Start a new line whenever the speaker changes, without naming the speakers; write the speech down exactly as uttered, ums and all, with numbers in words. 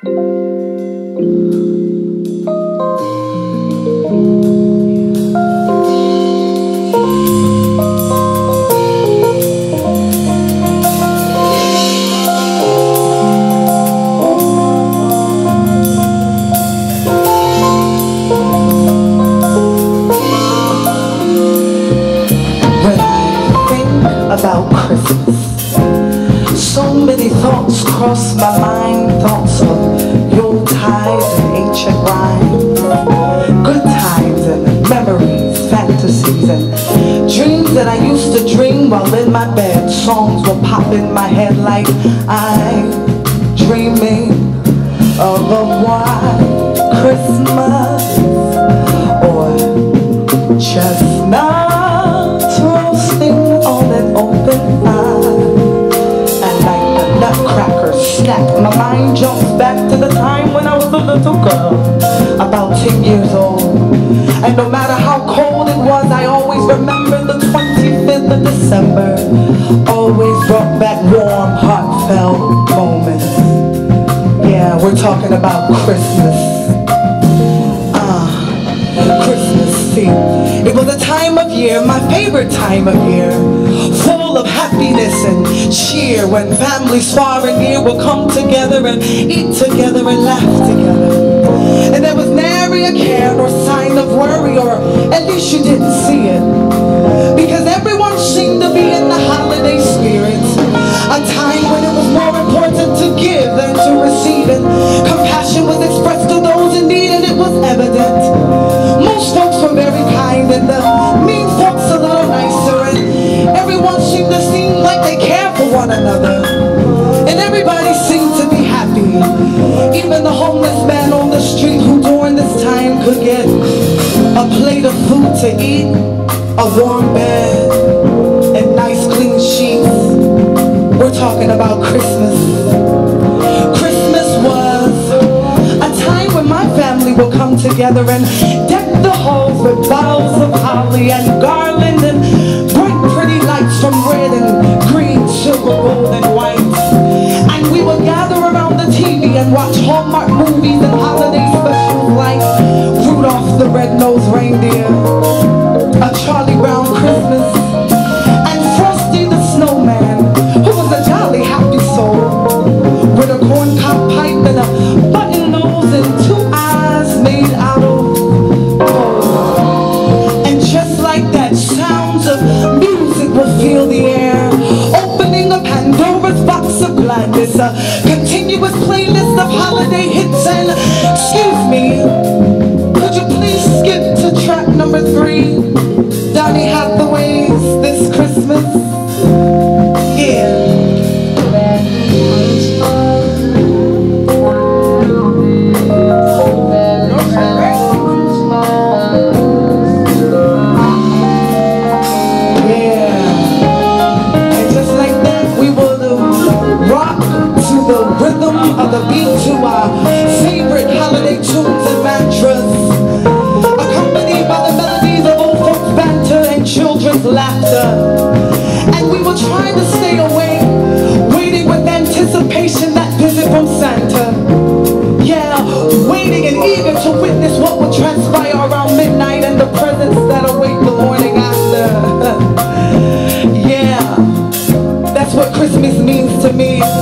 About Christmas, so many thoughts cross my mind. Thoughts of Yuletide and ancient rhymes, good times and memories, fantasies and dreams that I used to dream while in my bed. Songs will pop in my head like I'm dreaming of a white Christmas or chestnuts roasting on an open fire, and like the nutcracker snap, my mind jumps back to the time when I was a little girl, about ten years old. And no matter how cold it was, I always remember the twenty-fifth of December. Always brought back warm, heartfelt moments. Yeah, we're talking about Christmas. Ah, uh, Christmas, see. It was a time of year, my favorite time of year, full of happiness and cheer, when families far and near will come together and eat together and laugh together. And there was nary a care nor sign of worry, or at least you didn't see it, because everyone seemed to be in the holiday spirit. A time when it was more important to give than to receive, and compassion was expressed to those in need, and it was evident. Most folks were very kind, and the mean folks a little nicer, and everyone seemed to seem like they cared for one another, and everybody seemed to be happy. Even the homeless man on the street, who during this time could get a plate of food to eat, a warm bed, and nice clean sheets. We're talking about Christmas. Christmas was a time when my family will come together and deck the halls with boughs of holly and garland and bright pretty lights from red and green, silver, gold and white. And we will gather around the T V and watch Hallmark movies and holiday specials like Rudolph the Red-Nosed Reindeer, A Charlie Brown Christmas, and Frosty the Snowman, who was a jolly happy soul, with a corncob pipe and a button nose and two eyes made out of gold. And just like that, sounds of music will fill the air, opening a Pandora's box of gladness, a continuous playlist of holiday hits. And excuse me, could you please skip to track number three, Donny Hathaway's This Christmas? Yeah. Of the beat to our favorite holiday tunes and mantras, accompanied by the melodies of old folks' banter and children's laughter. And we will try to stay awake, waiting with anticipation that visit from Santa. Yeah, waiting and eager to witness what will transpire around midnight and the presents that await the morning after. Yeah, that's what Christmas means to me.